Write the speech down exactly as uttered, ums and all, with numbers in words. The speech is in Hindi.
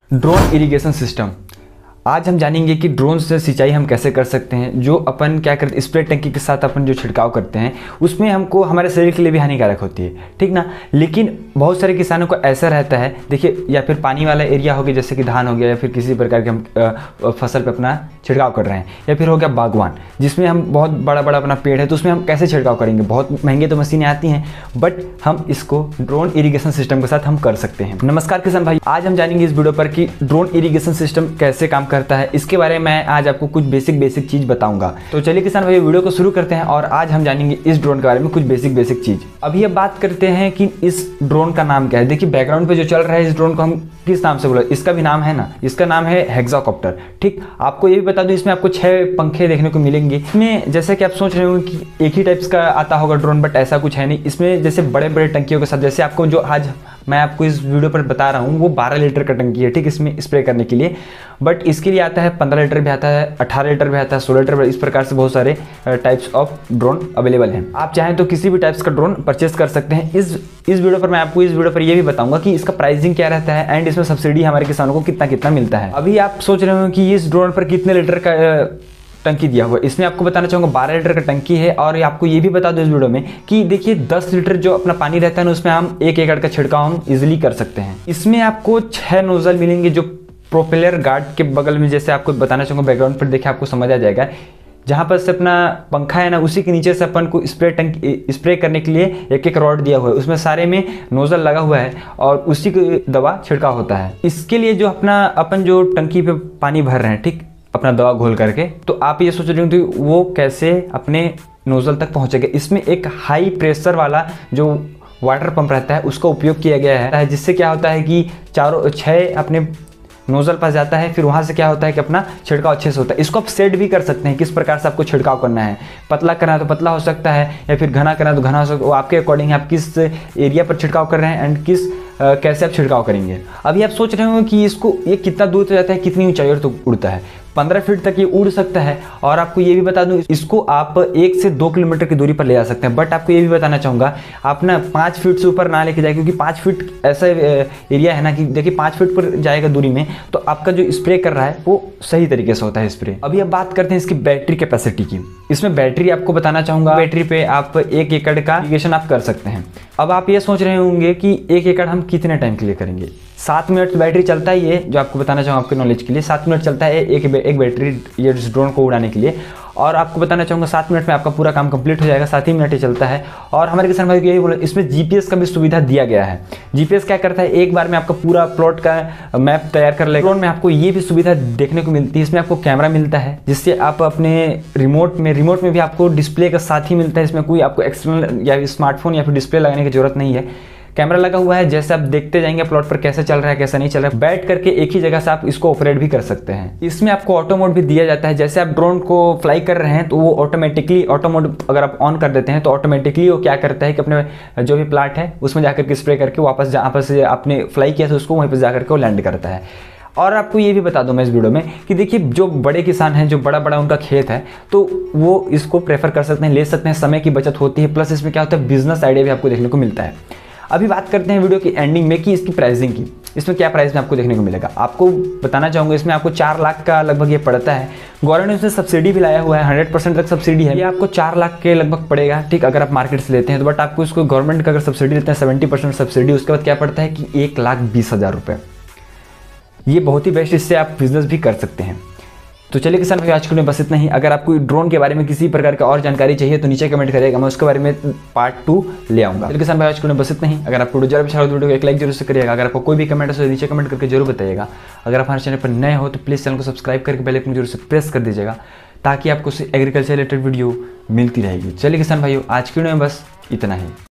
Drone irrigation system. आज हम जानेंगे कि ड्रोन से सिंचाई हम कैसे कर सकते हैं। जो अपन क्या करते हैं, स्प्रे टंकी के साथ अपन जो छिड़काव करते हैं उसमें हमको हमारे शरीर के लिए भी हानिकारक होती है, ठीक ना। लेकिन बहुत सारे किसानों को ऐसा रहता है, देखिए, या फिर पानी वाला एरिया हो गया जैसे कि धान हो गया, या फिर किसी प्रकार के हम फसल पे अपना छिड़काव कर रहे हैं, या फिर हो गया बागवान जिसमें हम बहुत बड़ा बड़ा अपना पेड़ है, तो उसमें हम कैसे छिड़काव करेंगे। बहुत महंगे तो मशीनें आती हैं, बट हम इसको ड्रोन इरिगेशन सिस्टम के साथ हम कर सकते हैं। नमस्कार किसान भाई, आज हम जानेंगे इस वीडियो पर कि ड्रोन इरिगेशन सिस्टम कैसे काम करता है। इसके बारे में मैं आज आपको कुछ बेसिक बेसिक चीज बताऊंगा। तो चलिए किसान भाई वीडियो को शुरू करते हैं और आज हम जानेंगे इस ड्रोन के बारे में कुछ बेसिक बेसिक चीज। अभी अब बात करते हैं कि इस ड्रोन का नाम क्या है। देखिए बैकग्राउंड पे जो चल रहा है, इस ड्रोन को हम किस नाम से बोला, इसका भी नाम है ना, इसका नाम है हेक्साकॉप्टर। ठीक, आपको ये भी बता दूं, इसमें आपको छह पंखे देखने को मिलेंगे। इसमें जैसे कि आप सोच रहे होंगे कि एक ही टाइप्स का आता होगा ड्रोन, बट ऐसा कुछ है नहीं। इसमें जैसे बड़े बड़े टंकियों के साथ, जैसे आपको जो आज मैं आपको इस वीडियो पर बता रहा हूँ वो बारह लीटर का टंकी है, ठीक, इसमें स्प्रे करने के लिए। बट इसके लिए आता है पंद्रह लीटर भी आता है, अठारह लीटर भी आता है, सोलह लीटर भी। इस प्रकार से बहुत सारे टाइप्स ऑफ ड्रोन अवेलेबल हैं। आप चाहें तो किसी भी टाइप्स का ड्रोन परचेस कर सकते हैं। इस इस वीडियो पर मैं आपको इस वीडियो पर ये भी बताऊंगा कि इसका प्राइसिंग क्या रहता है एंड इसमें सब्सिडी हमारे किसानों को कितना कितना मिलता है। अभी आप सोच रहे हो कि इस ड्रोन पर कितने लीटर का टंकी दिया हुआ है। इसमें आपको बताना चाहूँगा बारह लीटर का टंकी है। और आपको ये भी बता दो इस वीडियो में कि देखिए दस लीटर जो अपना पानी रहता है ना, उसमें हम एक एकड़ का छिड़काव हम इजीली कर सकते हैं। इसमें आपको छह नोजल मिलेंगे जो प्रोपेलर गार्ड के बगल में, जैसे आपको बताना चाहूँगा बैकग्राउंड पर देखिए आपको समझ आ जाएगा। जहाँ पर से अपना पंखा है ना, उसी के नीचे से अपन को स्प्रे टंकी स्प्रे करने के लिए एक एक रॉड दिया हुआ है, उसमें सारे में नोजल लगा हुआ है और उसी की दवा छिड़काव होता है। इसके लिए जो अपना अपन जो टंकी पे पानी भर रहे हैं, ठीक, अपना दवा घोल करके, तो आप ये सोच रहे हो कि वो कैसे अपने नोजल तक पहुंचेगा। इसमें एक हाई प्रेशर वाला जो वाटर पंप रहता है उसका उपयोग किया गया है, जिससे क्या होता है कि चारों छः अपने नोजल पास जाता है, फिर वहाँ से क्या होता है कि अपना छिड़काव अच्छे से होता है। इसको आप सेट भी कर सकते हैं किस प्रकार से आपको छिड़काव करना है। पतला करना है तो पतला हो सकता है, या फिर घना करना है तो घना हो सकता है। वो आपके अकॉर्डिंग आप किस एरिया पर छिड़काव कर रहे हैं एंड किस आ, कैसे आप छिड़काव करेंगे। अभी आप सोच रहे हो कि इसको ये कितना दूर तक जाता है, कितनी ऊंचाई और तो उड़ता है। पंद्रह फीट तक ये उड़ सकता है। और आपको ये भी बता दूं, इसको आप एक से दो किलोमीटर की दूरी पर ले जा सकते हैं। बट आपको ये भी बताना चाहूँगा, आप ना पाँच फीट से ऊपर ना लेके जाए, क्योंकि पाँच फीट ऐसा एरिया है ना कि देखिए पाँच फीट पर जाएगा दूरी में, तो आपका जो स्प्रे कर रहा है वो सही तरीके से होता है स्प्रे। अभी अब बात करते हैं इसकी बैटरी कैपेसिटी की। इसमें बैटरी आपको बताना चाहूँगा, बैटरी पे आप एक एकड़ का इरिगेशन आप कर सकते हैं। अब आप ये सोच रहे होंगे कि एक एकड़ हम कितने टाइम के लिए करेंगे। सात मिनट बैटरी चलता है, ये जो आपको बताना चाहूँगा आपके नॉलेज के लिए, सात मिनट चलता है एक एक बैटरी ये ड्रोन को उड़ाने के लिए। और आपको बताना चाहूँगा सात मिनट में आपका पूरा काम कंप्लीट हो जाएगा, सात ही मिनट ही चलता है। और हमारे किसान भाई को यही बोला, इसमें जीपीएस का भी सुविधा दिया गया है। जीपीएस क्या करता है, एक बार में आपका पूरा प्लॉट का मैप तैयार कर लेगा। ड्रोन में आपको ये भी सुविधा देखने को मिलती है, इसमें आपको कैमरा मिलता है, जिससे आप अपने रिमोट में रिमोट में भी आपको डिस्प्ले का साथ ही मिलता है। इसमें कोई आपको एक्सटर्नल या स्मार्टफोन या फिर डिस्प्ले लगाने की जरूरत नहीं है। कैमरा लगा हुआ है, जैसे आप देखते जाएंगे प्लॉट पर कैसे चल रहा है कैसा नहीं चल रहा है। बैठ करके एक ही जगह से आप इसको ऑपरेट भी कर सकते हैं। इसमें आपको ऑटो मोड भी दिया जाता है। जैसे आप ड्रोन को फ्लाई कर रहे हैं तो वो ऑटोमेटिकली ऑटो मोड अगर आप ऑन कर देते हैं तो ऑटोमेटिकली वो क्या करता है कि अपने जो भी प्लाट है उसमें जाकर के स्प्रे करके वापस जहाँ पर से आपने फ्लाई किया था उसको वहीं पर जाकर के वो लैंड करता है। और आपको ये भी बता दूं मैं इस वीडियो में कि देखिए जो बड़े किसान हैं, जो बड़ा बड़ा उनका खेत है, तो वो इसको प्रेफर कर सकते हैं, ले सकते हैं। समय की बचत होती है, प्लस इसमें क्या होता है बिजनेस आइडिया भी आपको देखने को मिलता है। अभी बात करते हैं वीडियो की एंडिंग में कि इसकी प्राइसिंग की। इसमें क्या प्राइस में आपको देखने को मिलेगा, आपको बताना चाहूँगा। इसमें आपको चार लाख का लगभग ये पड़ता है। गवर्नमेंट ने उसमें सब्सिडी भी लाया हुआ है, हंड्रेड परसेंट तक सब्सिडी है। ये आपको चार लाख के लगभग पड़ेगा, ठीक, अगर आप मार्केट से लेते हैं तो। बट आपको इसको गवर्नमेंट का अगर सब्सिडी लेते हैं सेवेंटी परसेंट सब्सिडी, उसके बाद क्या पड़ता है कि एक लाख बीस हज़ार रुपये। ये बहुत ही बेस्ट, इससे आप बिजनेस भी कर सकते हैं। तो चलिए किसान भाई आज के लिए बस इतना ही। अगर आपको ड्रोन के बारे में किसी प्रकार का और जानकारी चाहिए तो नीचे कमेंट करिएगा, मैं उसके बारे में पार्ट टू ले आऊँगा। चलिए किसान भाई आज के लिए बस इतना ही। अगर आपको वीडियो अच्छा लगे तो वीडियो को एक लाइक जरूर से करिएगा। अगर आपको कोई भी कमेंट है तो नीचे कमेंट करके जरूर बताइएगा। अगर आप हमारे चैनल पर नए हो तो प्लीज़ चैनल को सब्सक्राइब करके बेल आइकन जरूर से प्रेस कर दीजिएगा, ताकि आपको एग्रीकल्चर रिलेटेड वीडियो मिलती रहेगी। चलिए किसान भाइयों आज के वीडियो में बस इतना ही।